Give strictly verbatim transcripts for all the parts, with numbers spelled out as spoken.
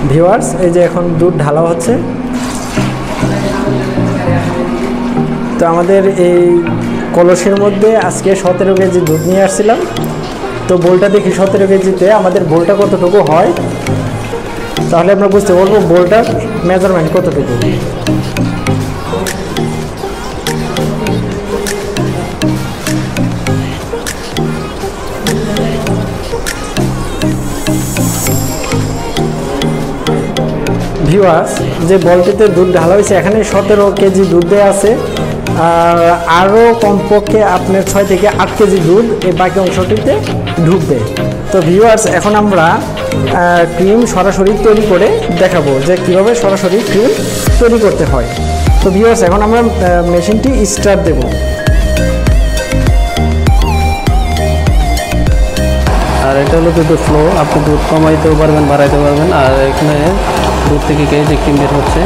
Viewers এই যে এখন দুধ ঢালা হচ্ছে। তো আমাদের এই কলসের মধ্যে আজকে সতেরো কেজি দুধ নিয়ে আসছিলাম। তো বোলটা দেখি সতেরো কেজিতে আমাদের বোলটা কতটুকু হয়, তাহলে আমরা বুঝতে পারবো বোলটার মেজারমেন্ট কতটুকু। ভিউয়ার্স যে বলটিতে দুধ ঢালা হয়েছে এখানে সতেরো কেজি দুধ দেওয়া আছে, আর আরও কমপক্ষে আপনার ছয় থেকে আট কেজি দুধ এই বাকি অংশটিতে ঢুকবে। তো ভিউয়ার্স এখন আমরা ক্রিম সরাসরি তৈরি করে দেখাবো যে কীভাবে সরাসরি ক্রিম তৈরি করতে হয়। তো ভিউয়ার্স এখন আমরা মেশিনটি স্টার্ট দেব। আর এটা হলো দুধের ফ্লো, আপনি দুধ কমাইতেও পারবেন বাড়াইতে পারবেন। আর এখানে দুধ থেকে কে যে ক্রিম বের হচ্ছে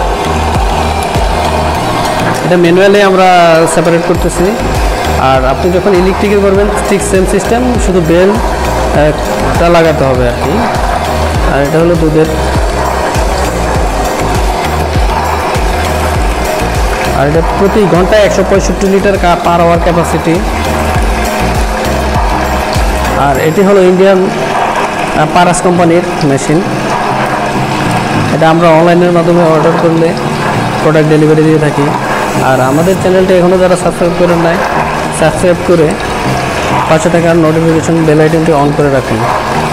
এটা ম্যানুয়ালি আমরা সেপারেট করতেছি। আর আপনি যখন ইলেকট্রিকে করবেন ঠিক সেম সিস্টেম, শুধু বেলটা লাগাতে হবে আর কি। আর এটা হলো দুধের, আর এটা প্রতি ঘন্টায় একশো পঁয়ষট্টি লিটার পার আওয়ার ক্যাপাসিটি। আর এটি হলো ইন্ডিয়ান পারাস কোম্পানির মেশিন। এটা আমরা অনলাইনের মাধ্যমে অর্ডার করলে প্রোডাক্ট ডেলিভারি দিয়ে থাকি। আর আমাদের চ্যানেলটা এখনও যারা সাবস্ক্রাইব করেন নাই, সাবস্ক্রাইব করে পাঁচশো টাকার নোটিফিকেশন বেল আইকনটি অন করে রাখুন।